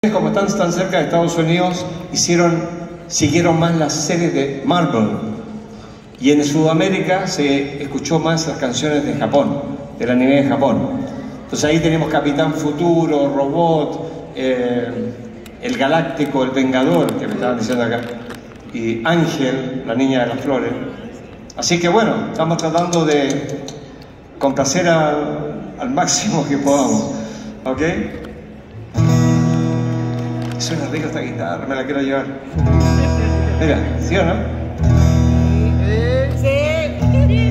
Como están tan cerca de Estados Unidos, siguieron más las series de Marvel, y en Sudamérica se escuchó más las canciones de Japón, del anime de Japón. Entonces ahí tenemos Capitán Futuro, Robot, el Galáctico, el Vengador, que me estaban diciendo acá, y Ángel, la niña de las flores. Así que bueno, estamos tratando de complacer al máximo que podamos, ¿ok? Suena rico esta guitarra, me la quiero llevar. Mira, ¿sí o no? Sí.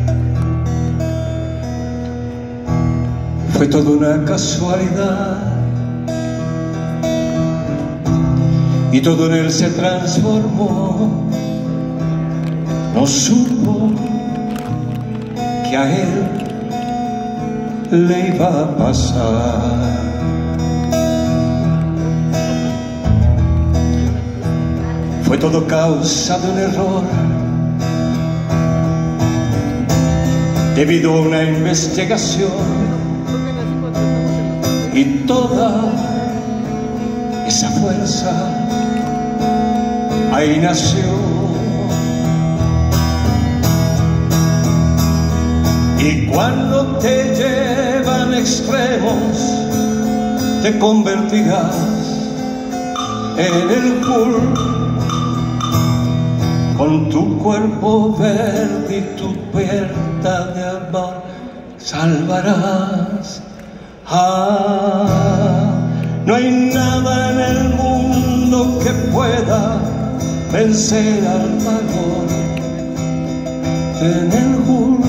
Fue toda una casualidad y todo en él se transformó. No supo que a él le iba a pasar. Fue todo causa de un error, debido a una investigación, y toda esa fuerza ahí nació. Y cuando te llevan extremos, te convertirás en el Hulk. Con tu cuerpo verde y tu puerta de amor salvarás. No hay nada en el mundo que pueda vencer al valor en el Hulk.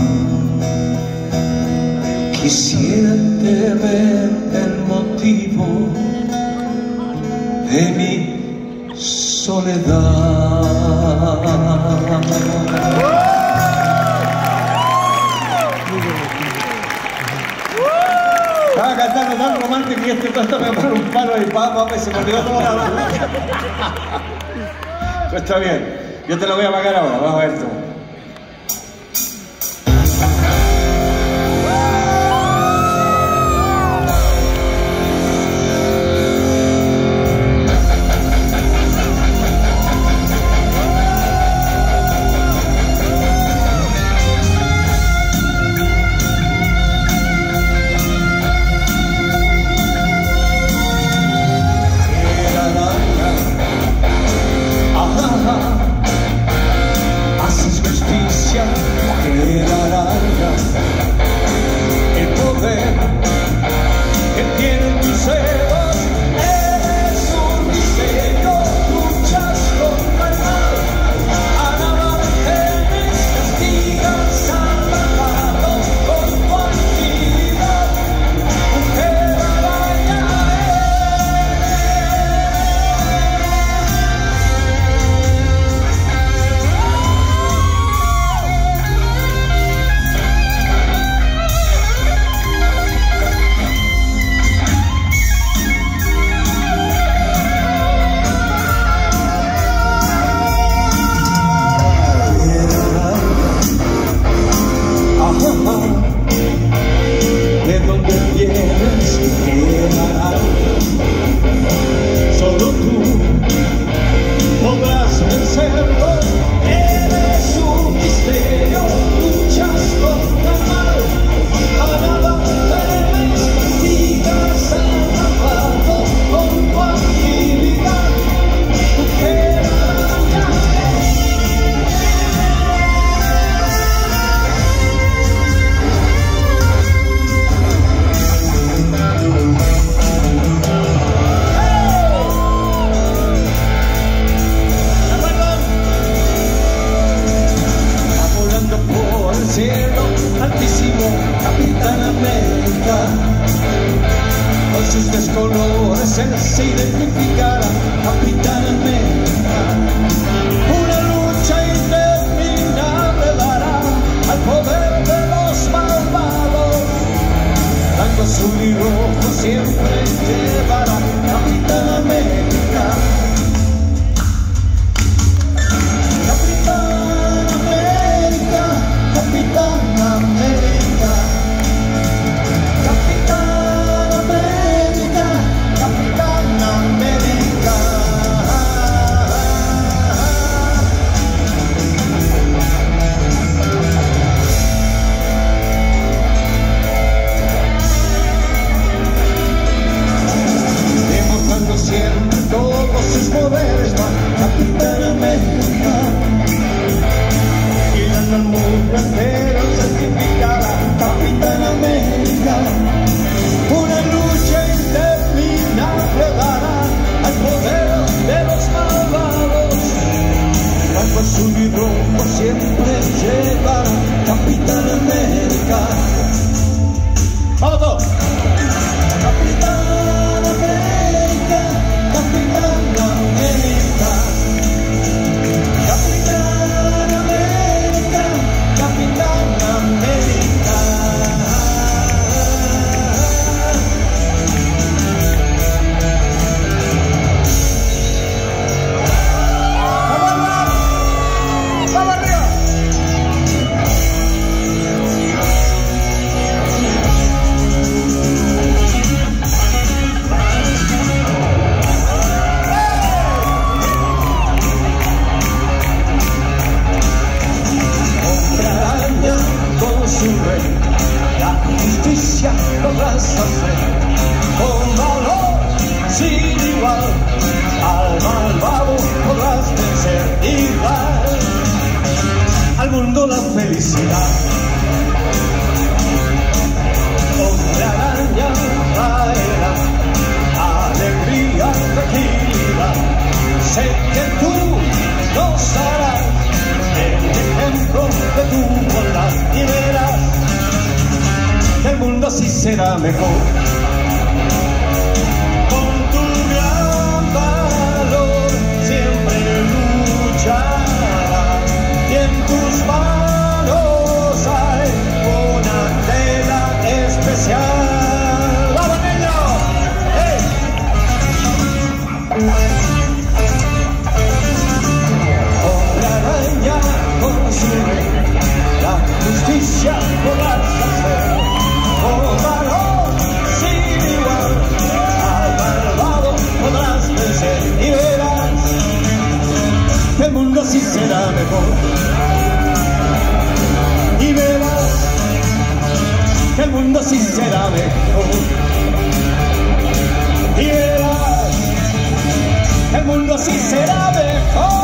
Quisiera ver el motivo de mi soledad. Estaba cantando tan romántico y esto me pone un palo de papa y se me olvidó toda la banda. Pues está bien, yo te lo voy a pagar ahora, vamos a ver tú. Se identificará Capitán América. Una lucha interminable dará al poder de los malvados. Blanco, azul y rojo siempre llevará Capitán América. Capitán América, Capitán América. Capitán América, Capitán América. igual, al malvado podrás vencer y dar al mundo la felicidad. Hombre araña traerá alegría, tranquilidad. Sé que tú gozarás el ejemplo de tu bondad y verás que el mundo así será mejor. Con tu gran valor siempre lucharás y en tus manos hay una tela especial. ¡Vamos, niños! ¡Hey! Hombre araña consume la justicia podrás hacer. Oh, valor sin igual, al malvado podrás vencer y verás que el mundo así será mejor. Y verás que el mundo así será mejor. Y verás que el mundo así será mejor.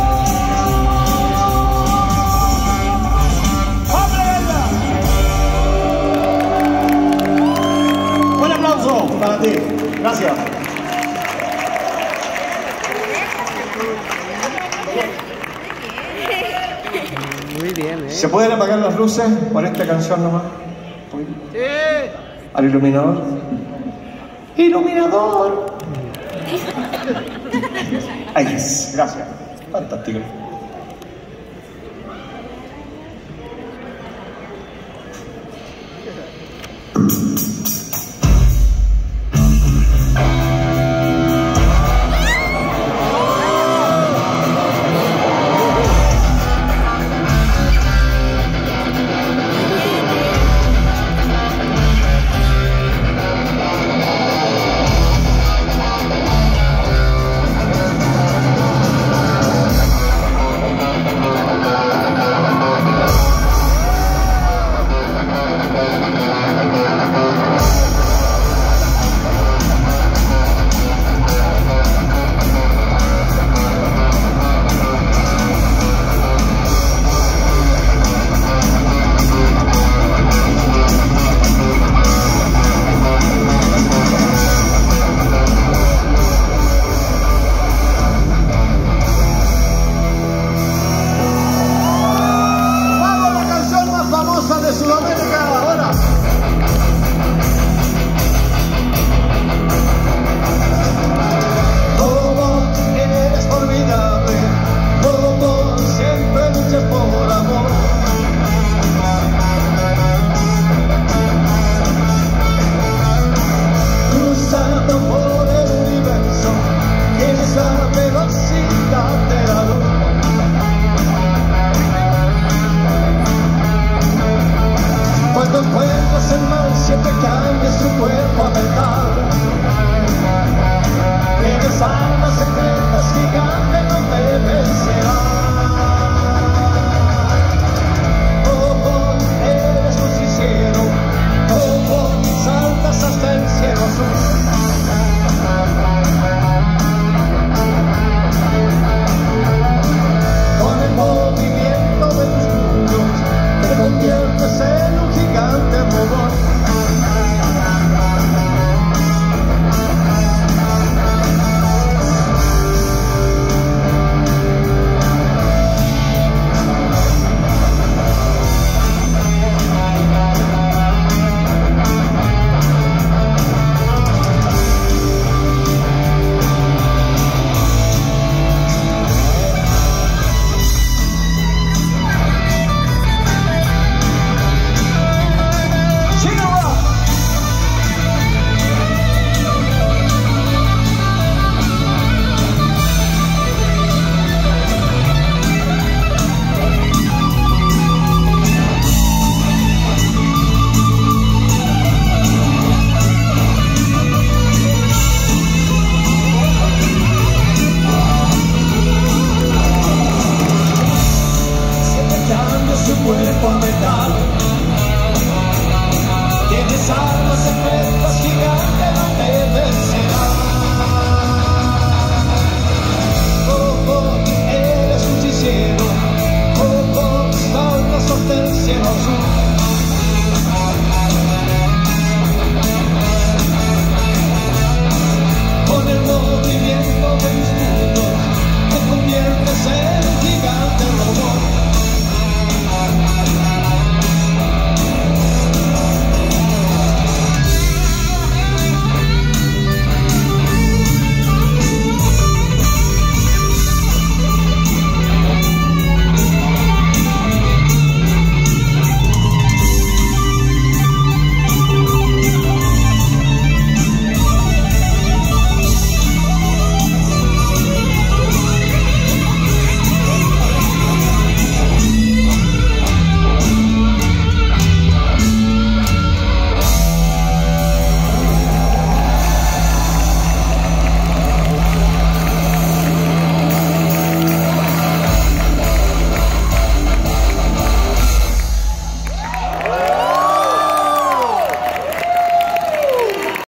Un aplauso para ti. Gracias. Muy bien, ¿Se pueden apagar las luces por esta canción nomás? Sí. Al iluminador. ¡Iluminador! Ahí es. Gracias. Fantástico.